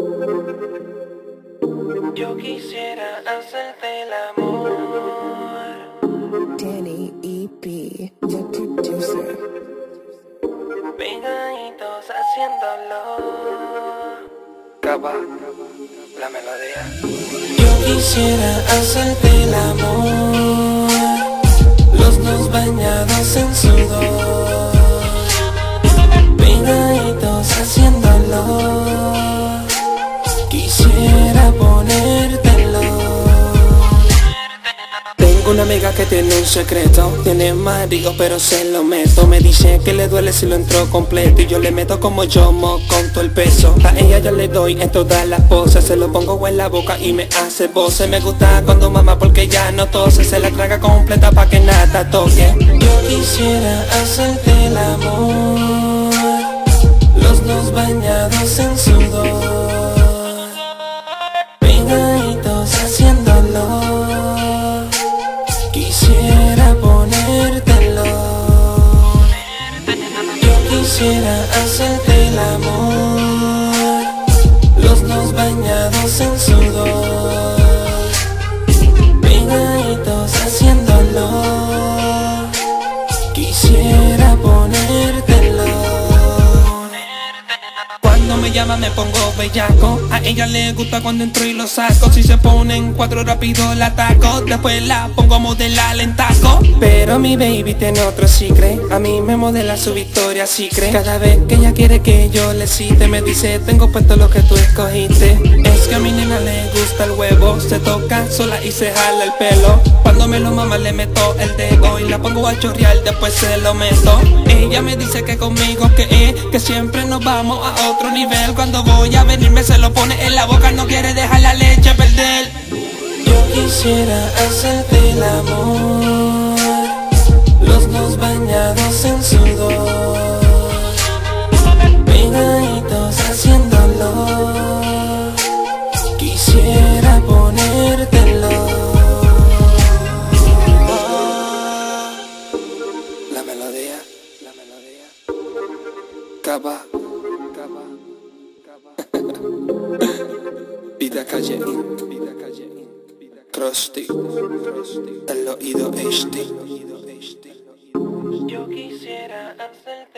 Yo quisiera hacerte el amor. Danny EP, the producer. Pegaditos haciéndolo. Capa, la melodía. Yo quisiera hacerte el amor, los dos bañados en sudor, pegaditos haciéndolo. Quisiera ponértelo. Tengo una amiga que tiene un secreto, tiene marido pero se lo meto. Me dice que le duele si lo entro completo y yo le meto como yo con todo el peso. A ella yo le doy en todas las poses, se lo pongo en la boca y me hace voces. Me gusta cuando mama porque ya no tose, se la traga completa pa' que nada toque. Yo quisiera hacerte el amor, los dos bañados en sudor, pegaditos haciéndolo. Quisiera ponértelo. Yo quisiera hacerte el amor, los dos bañados en sudor, pegaditos haciéndolo. Quisiera ponértelo. Cuando me llama me pongo bellaco, a ella le gusta cuando entro y lo saco. Si se ponen cuatro rápido la ataco, después la pongo a modelar en taco. Pero mi baby tiene otro secret, a mí me modela su Victoria Secret. Cada vez que ella quiere que yo le cite, me dice tengo puesto lo que tú escogiste. Es que a mi nena le gusta el huevo, se toca sola y se jala el pelo. Cuando me lo mama le meto el dedo y la pongo a chorrear, después se lo meto. Ella me dice que conmigo que siempre nos vamos a otro nivel. Cuando voy a venirme se lo pone en la boca, no quiere dejar la leche perder. Yo quisiera hacerte el amor, los dos bañados en sudor, pegaditos haciéndolo. Quisiera ponértelo. La melodía. Capa. Vida calle in. Krusty. El oído HD. Yo quisiera hacerte